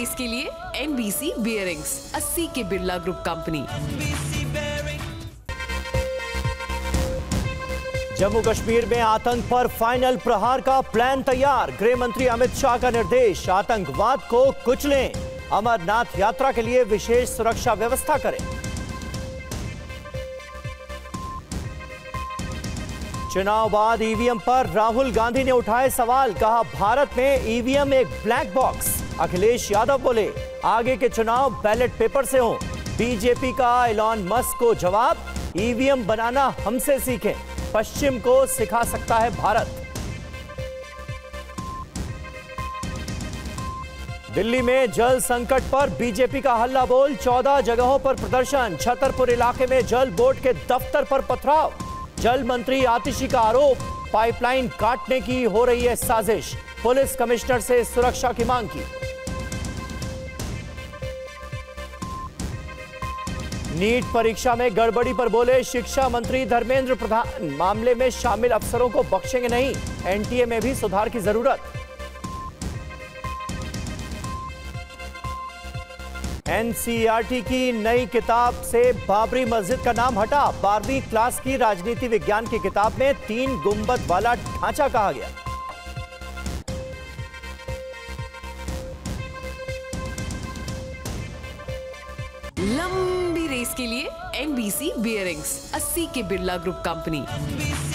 Race के लिए NBC bearings, 80 के बिरला ग्रुप कंपनी। जम्मू कश्मीर में आतंक पर फाइनल प्रहार का प्लान तैयार। गृह मंत्री अमित शाह का निर्देश, आतंकवाद को कुचलें। अमरनाथ यात्रा के लिए विशेष सुरक्षा व्यवस्था करें। चुनाव बाद ईवीएम पर राहुल गांधी ने उठाए सवाल, कहा भारत में ईवीएम एक ब्लैक बॉक्स। अखिलेश यादव बोले आगे के चुनाव बैलेट पेपर से हों। बीजेपी का एलॉन मस्क को जवाब, ईवीएम बनाना हमसे सीखें, पश्चिम को सिखा सकता है भारत। दिल्ली में जल संकट पर बीजेपी का हल्ला बोल, 14 जगहों पर प्रदर्शन। छतरपुर इलाके में जल बोर्ड के दफ्तर पर पथराव। जल मंत्री आतिशी का आरोप, पाइपलाइन काटने की हो रही है साजिश। पुलिस कमिश्नर से सुरक्षा की मांग की। नीट परीक्षा में गड़बड़ी पर बोले शिक्षा मंत्री धर्मेंद्र प्रधान, मामले में शामिल अफसरों को बख्शेंगे नहीं, एनटीए में भी सुधार की जरूरत। एनसीईआरटी की नई किताब से बाबरी मस्जिद का नाम हटा। 12वीं क्लास की राजनीति विज्ञान की किताब में 3 गुंबद वाला ढांचा कहा गया। लंबी रेस के लिए NBC बियरिंग्स, 80 के बिरला ग्रुप कंपनी।